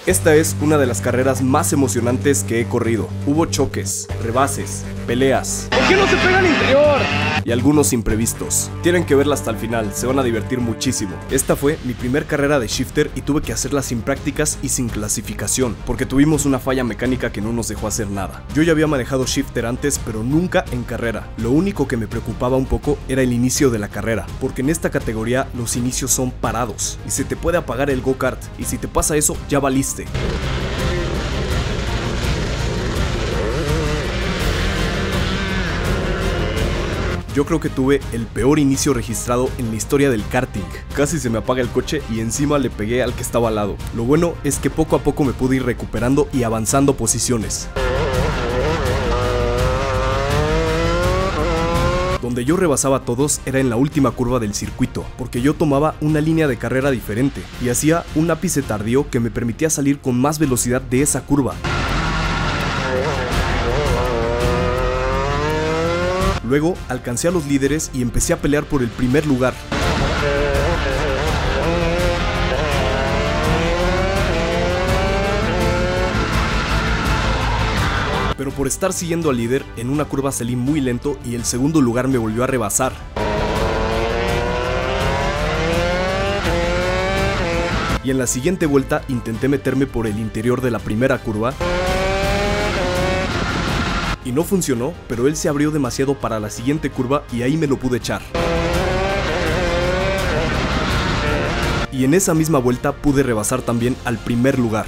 Esta es una de las carreras más emocionantes que he corrido. Hubo choques, rebases, peleas. ¿Por qué no se pega al interior? Y algunos imprevistos. Tienen que verla hasta el final, se van a divertir muchísimo. Esta fue mi primer carrera de shifter y tuve que hacerla sin prácticas y sin clasificación, porque tuvimos una falla mecánica que no nos dejó hacer nada. Yo ya había manejado shifter antes, pero nunca en carrera. Lo único que me preocupaba un poco era el inicio de la carrera, porque en esta categoría los inicios son parados y se te puede apagar el go-kart, y si te pasa eso, ya valiste. Yo creo que tuve el peor inicio registrado en la historia del karting. Casi se me apaga el coche y encima le pegué al que estaba al lado. Lo bueno es que poco a poco me pude ir recuperando y avanzando posiciones. Donde yo rebasaba a todos era en la última curva del circuito, porque yo tomaba una línea de carrera diferente y hacía un ápice tardío que me permitía salir con más velocidad de esa curva. Luego alcancé a los líderes y empecé a pelear por el primer lugar. Pero por estar siguiendo al líder, en una curva salí muy lento y el segundo lugar me volvió a rebasar. Y en la siguiente vuelta intenté meterme por el interior de la primera curva. Y no funcionó, pero él se abrió demasiado para la siguiente curva y ahí me lo pude echar. Y en esa misma vuelta pude rebasar también al primer lugar.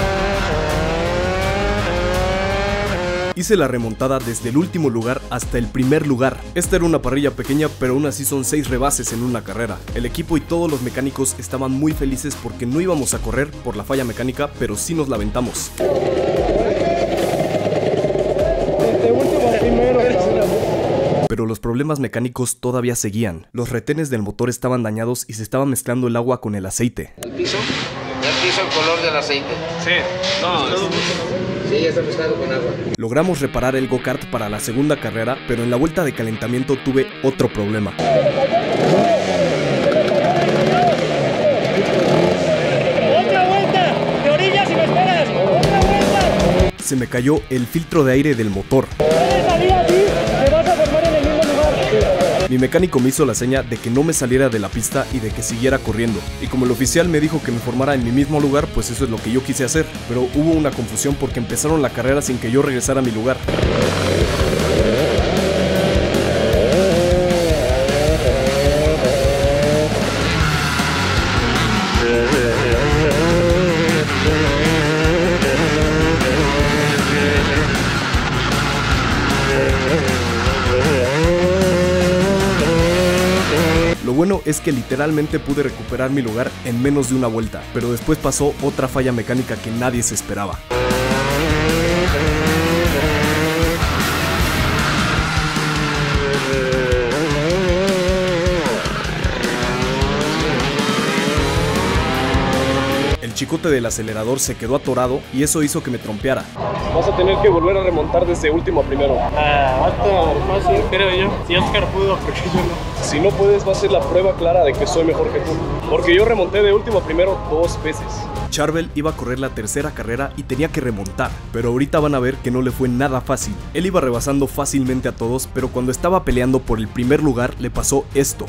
Hice la remontada desde el último lugar hasta el primer lugar. Esta era una parrilla pequeña, pero aún así son 6 rebases en una carrera. El equipo y todos los mecánicos estaban muy felices porque no íbamos a correr por la falla mecánica, pero sí nos la aventamos. Pero los problemas mecánicos todavía seguían. Los retenes del motor estaban dañados y se estaba mezclando el agua con el aceite. ¿El piso? ¿El piso, el color del aceite? Sí, no, sí, ya está mezclado con agua. Logramos reparar el go-kart para la segunda carrera, pero en la vuelta de calentamiento tuve otro problema. ¡Otra vuelta! ¡De orillas y me esperas! ¡Otra vuelta! Se me cayó el filtro de aire del motor. ¡Puedes salir así! ¡Te vas a formar en el mismo lugar! Mi mecánico me hizo la seña de que no me saliera de la pista y de que siguiera corriendo. Y como el oficial me dijo que me formara en mi mismo lugar, pues eso es lo que yo quise hacer. Pero hubo una confusión porque empezaron la carrera sin que yo regresara a mi lugar. Lo bueno es que literalmente pude recuperar mi lugar en menos de una vuelta, pero después pasó otra falla mecánica que nadie se esperaba. El chicote del acelerador se quedó atorado y eso hizo que me trompeara. vas a tener que volver a remontar desde último a primero. Va a estar fácil, creo yo. Si Oscar pudo, porque yo no. Si no puedes, va a ser la prueba clara de que soy mejor que tú. Porque yo remonté de último a primero 2 veces. Charvel iba a correr la tercera carrera y tenía que remontar, pero ahorita van a ver que no le fue nada fácil. Él iba rebasando fácilmente a todos, pero cuando estaba peleando por el primer lugar le pasó esto.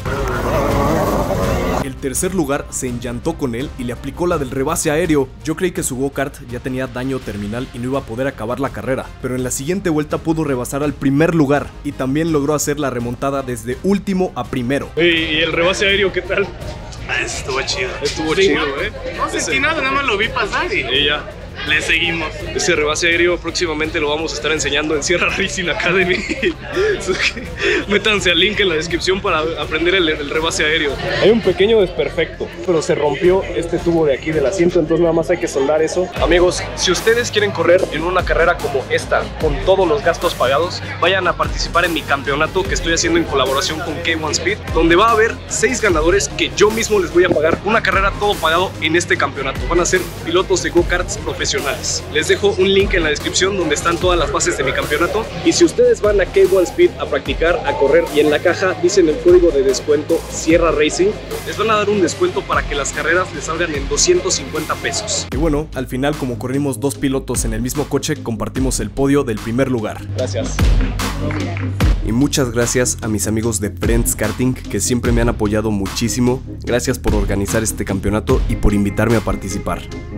El tercer lugar se enllantó con él y le aplicó la del rebase aéreo. Yo creí que su go-kart ya tenía daño terminal y no iba a poder acabar la carrera, pero en la siguiente vuelta pudo rebasar al primer lugar y también logró hacer la remontada desde último a primero. ¿Y el rebase aéreo qué tal? Estuvo chido. Estuvo chido, No sentí nada, nada más lo vi pasar y ya. le seguimos. Ese rebase aéreo próximamente lo vamos a estar enseñando en Sierra Racing Academy. Métanse al link en la descripción para aprender el rebase aéreo. Hay un pequeño desperfecto, pero se rompió este tubo de aquí del asiento, entonces nada más hay que soldar eso. Amigos, si ustedes quieren correr en una carrera como esta, con todos los gastos pagados, vayan a participar en mi campeonato que estoy haciendo en colaboración con K1 Speed, donde va a haber 6 ganadores que yo mismo les voy a pagar una carrera todo pagado en este campeonato. Van a ser pilotos de go-karts profesionales profesionales. Les dejo un link en la descripción donde están todas las bases de mi campeonato. Y si ustedes van a K1 Speed a practicar, a correr, y en la caja dicen el código de descuento Sierra Racing, les van a dar un descuento para que las carreras les salgan en 250 pesos. Y bueno, al final, como corrimos dos pilotos en el mismo coche, compartimos el podio del primer lugar. Gracias. Y muchas gracias a mis amigos de Friends Karting, que siempre me han apoyado muchísimo. Gracias por organizar este campeonato y por invitarme a participar.